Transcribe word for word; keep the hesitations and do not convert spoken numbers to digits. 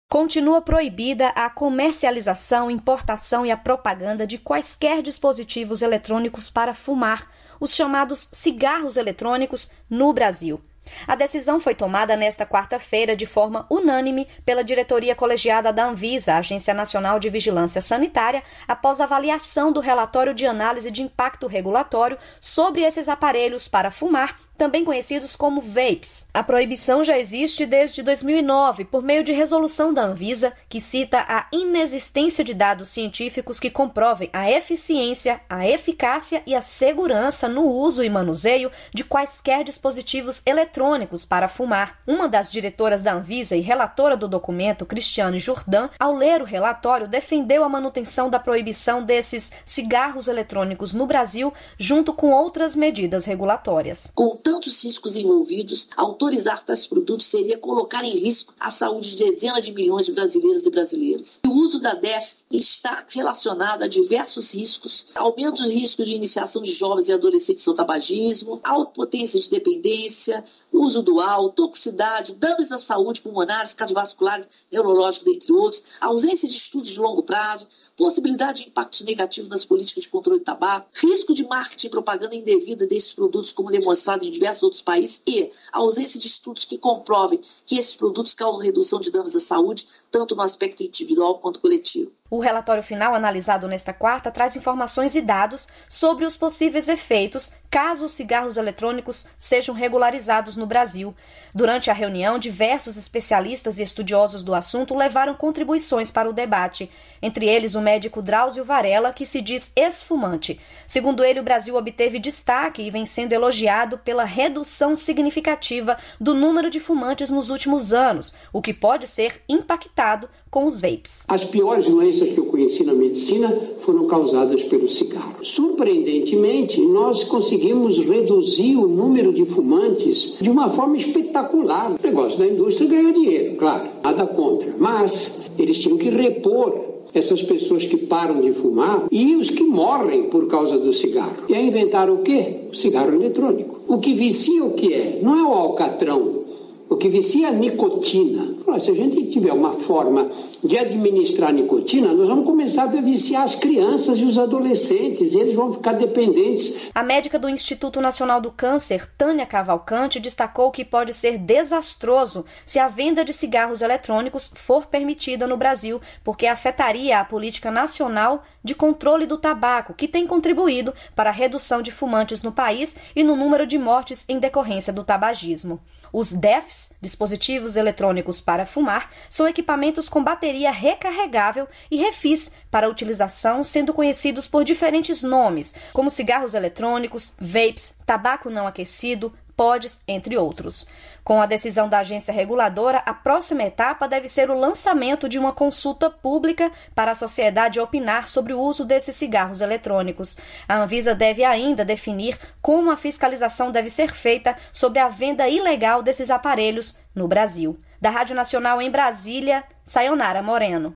Continua proibida a comercialização, importação e a propaganda de quaisquer dispositivos eletrônicos para fumar, os chamados cigarros eletrônicos, no Brasil. A decisão foi tomada nesta quarta-feira de forma unânime pela diretoria colegiada da Anvisa, Agência Nacional de Vigilância Sanitária, após avaliação do relatório de análise de impacto regulatório sobre esses aparelhos para fumar, também conhecidos como vapes. A proibição já existe desde dois mil e nove, por meio de resolução da Anvisa, que cita a inexistência de dados científicos que comprovem a eficiência, a eficácia e a segurança no uso e manuseio de quaisquer dispositivos eletrônicos para fumar. Uma das diretoras da Anvisa e relatora do documento, Cristiane Jourdan, ao ler o relatório, defendeu a manutenção da proibição desses cigarros eletrônicos no Brasil, junto com outras medidas regulatórias. Com tantos riscos envolvidos, autorizar tais produtos seria colocar em risco a saúde de dezenas de milhões de brasileiros e brasileiras. O uso da D E F está relacionado a diversos riscos, aumento do risco de iniciação de jovens e adolescentes ao tabagismo, alta potência de dependência, uso dual, toxicidade, danos à saúde pulmonares, cardiovasculares, neurológicos, dentre outros, ausência de estudos de longo prazo, possibilidade de impactos negativos nas políticas de controle do tabaco, risco de marketing e propaganda indevida desses produtos, como demonstrado em diversos outros países, e a ausência de estudos que comprovem que esses produtos causam redução de danos à saúde, tanto no aspecto individual quanto coletivo. O relatório final, analisado nesta quarta, traz informações e dados sobre os possíveis efeitos caso os cigarros eletrônicos sejam regularizados no Brasil. Durante a reunião, diversos especialistas e estudiosos do assunto levaram contribuições para o debate, entre eles o médico Drauzio Varela, que se diz ex-fumante. Segundo ele, o Brasil obteve destaque e vem sendo elogiado pela redução significativa do número de fumantes nos últimos anos, o que pode ser impactado com os vapes. As piores doenças que eu conheci na medicina foram causadas pelo cigarro. Surpreendentemente, nós conseguimos reduzir o número de fumantes de uma forma espetacular. O negócio da indústria ganha dinheiro, claro, nada contra. Mas eles tinham que repor essas pessoas que param de fumar e os que morrem por causa do cigarro. E aí inventaram o quê? O cigarro eletrônico. O que vicia o que é? Não é o alcatrão. O que vicia a nicotina. Se a gente tiver uma forma de administrar a nicotina, nós vamos começar a viciar as crianças e os adolescentes, e eles vão ficar dependentes. A médica do Instituto Nacional do Câncer, Tânia Cavalcante, destacou que pode ser desastroso se a venda de cigarros eletrônicos for permitida no Brasil, porque afetaria a política nacional de controle do tabaco, que tem contribuído para a redução de fumantes no país e no número de mortes em decorrência do tabagismo. Os D E Fs, dispositivos eletrônicos para fumar, são equipamentos com bateria recarregável e refis para utilização, sendo conhecidos por diferentes nomes, como cigarros eletrônicos, vapes, tabaco não aquecido, pods, entre outros. Com a decisão da agência reguladora, a próxima etapa deve ser o lançamento de uma consulta pública para a sociedade opinar sobre o uso desses cigarros eletrônicos. A Anvisa deve ainda definir como a fiscalização deve ser feita sobre a venda ilegal desses aparelhos no Brasil. Da Rádio Nacional em Brasília, Sayonara Moreno.